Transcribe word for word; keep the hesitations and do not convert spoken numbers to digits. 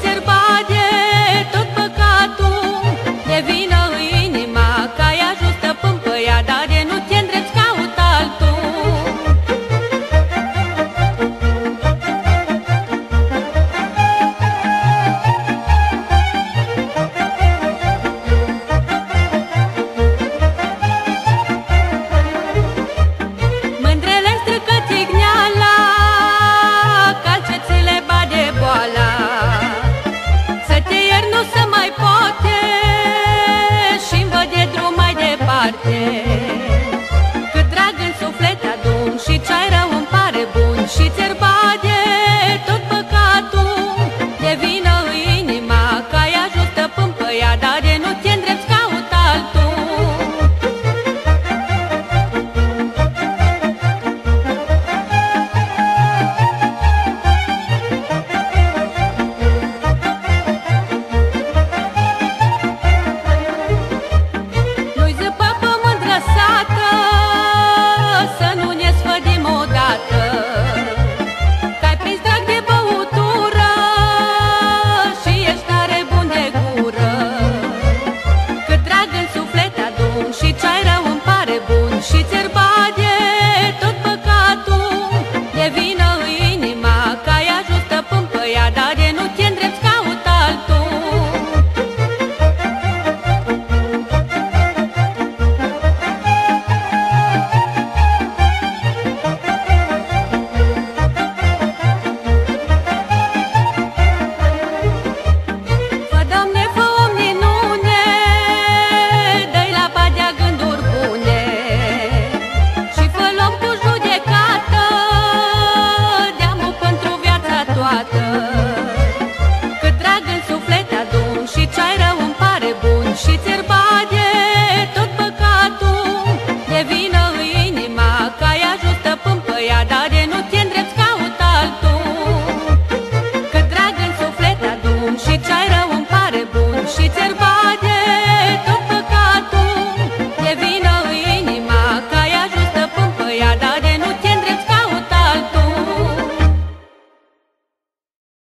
ți-ar bage tot păcatul, de vină inima că ai ajuns stăpân pe ea, dar de nu te îndrepți, caut altul. Mândrele strică țigneala, calcețile bade boala, să te ieri nu se mai poate și-mi văd de drum mai departe. Cât drag în suflet adun și ce-ai rău îmi pare bun, și ți-ar bage tot păcatul, de vină inima că ai ajuns stăpân pe ea, dar de nu te îndrepți, caut altul. Nu-i zăpa pe mândră sată să nu ne sfădim odată, că-ai prins drag de băutură și ești tare bun de gură. Cât drag în suflet adun și ce-ai rău îmi pare bun, și ți-ar bage tot păcatul, de vină inima că ai ajuns stăpân pe ea, dar de nu te îndrepți,